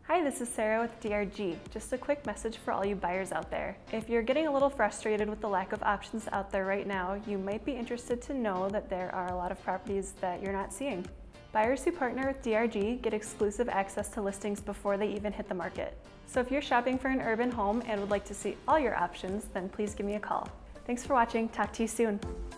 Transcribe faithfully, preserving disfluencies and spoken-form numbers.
Hi, this is Sarah with D R G. Just a quick message for all you buyers out there. If you're getting a little frustrated with the lack of options out there right now, you might be interested to know that there are a lot of properties that you're not seeing. Buyers who partner with D R G get exclusive access to listings before they even hit the market. So if you're shopping for an urban home and would like to see all your options, then please give me a call. Thanks for watching. Talk to you soon.